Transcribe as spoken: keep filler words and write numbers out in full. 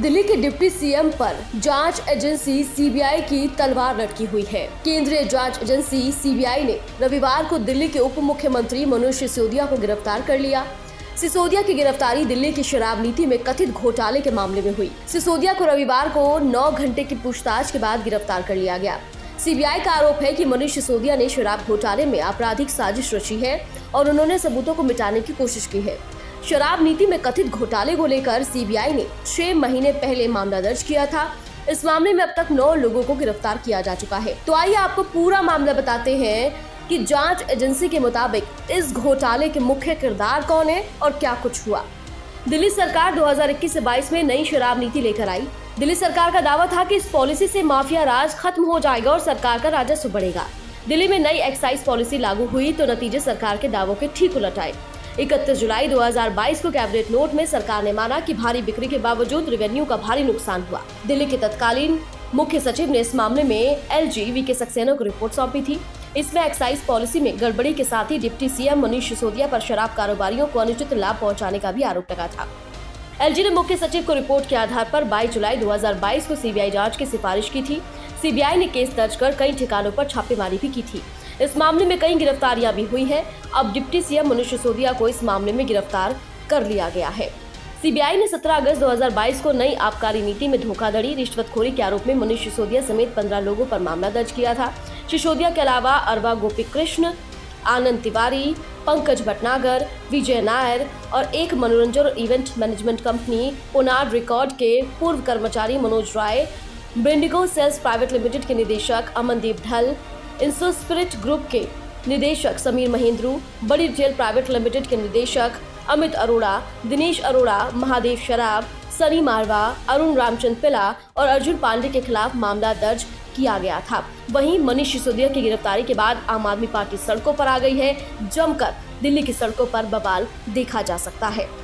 दिल्ली के deputy CM पर जांच एजेंसी सीबीआई की तलवार लटकी हुई है। केंद्रीय जांच एजेंसी सीबीआई ने रविवार को दिल्ली के उप मुख्यमंत्री मनोज सिसोदिया को गिरफ्तार कर लिया। सिसोदिया की गिरफ्तारी दिल्ली की शराब नीति में कथित घोटाले के मामले में हुई। सिसोदिया को रविवार को नौ घंटे की पूछताछ के बाद गिरफ्तार कर लिया गया। सीबीआई का आरोप है कि मनीष सिसोदिया ने शराब घोटाले में आपराधिक साजिश रची है और उन्होंने सबूतों को मिटाने की कोशिश की है। शराब नीति में कथित घोटाले को लेकर सीबीआई ने छह महीने पहले मामला दर्ज किया था। इस मामले में अब तक नौ लोगों को गिरफ्तार किया जा चुका है। तो आइए आपको पूरा मामला बताते हैं कि जांच एजेंसी के मुताबिक इस घोटाले के मुख्य किरदार कौन है और क्या कुछ हुआ। दिल्ली सरकार दो हज़ार इक्कीस से बाईस में नई शराब नीति लेकर आई। दिल्ली सरकार का दावा था कि इस पॉलिसी से माफिया राज खत्म हो जाएगा और सरकार का राजस्व बढ़ेगा। दिल्ली में नई एक्साइज पॉलिसी लागू हुई तो नतीजे सरकार के दावों के ठीक उलट आए। इकतीस जुलाई दो हज़ार बाईस को कैबिनेट नोट में सरकार ने माना कि भारी बिक्री के बावजूद रेवेन्यू का भारी नुकसान हुआ। दिल्ली के तत्कालीन मुख्य सचिव ने इस मामले में एलजी वीके सक्सेना को रिपोर्ट सौंपी थी। इसमें एक्साइज पॉलिसी में गड़बड़ी के साथ ही डिप्टी सीएम मनीष सिसोदिया पर शराब कारोबारियों को अनुचित लाभ पहुंचाने का भी आरोप लगा था। एलजी ने मुख्य सचिव को रिपोर्ट के आधार पर बाईस जुलाई दो हज़ार बाईस को सीबीआई जांच की सिफारिश की थी। सीबीआई ने केस दर्ज कर कई ठिकानों पर छापेमारी भी की थी। इस मामले में कई गिरफ्तारियां भी हुई हैं। अब डिप्टी सीएम मनीष सिसोदिया को इस मामले में गिरफ्तार कर लिया गया है। सीबीआई ने सत्रह अगस्त दो हज़ार बाईस को नई आबकारी नीति में धोखाधड़ी रिश्वतखोरी के आरोप में मनीष सिसोदिया समेत पंद्रह लोगों पर मामला दर्ज किया था। सिसोदिया के अलावा अरवा गोपी कृष्ण, आनंद तिवारी, पंकज भटनागर, विजय नायर और एक मनोरंजन और इवेंट मैनेजमेंट कंपनी पोनाड रिकॉर्ड के पूर्व कर्मचारी Manoj Rai, Brindco sales private limited के निदेशक अमनदीप ढल, इंसोस्पिरिट ग्रुप के निदेशक समीर महेंद्रू, बड़ी रिटेल प्राइवेट लिमिटेड के निदेशक अमित अरोड़ा, दिनेश अरोड़ा, महादेव शराब, सनी मारवा, अरुण रामचंद्र पिला और अर्जुन पांडे के खिलाफ मामला दर्ज किया गया था। वहीं मनीष सिसोदिया की गिरफ्तारी के बाद आम आदमी पार्टी सड़कों पर आ गई है। जमकर दिल्ली की सड़कों पर बवाल देखा जा सकता है।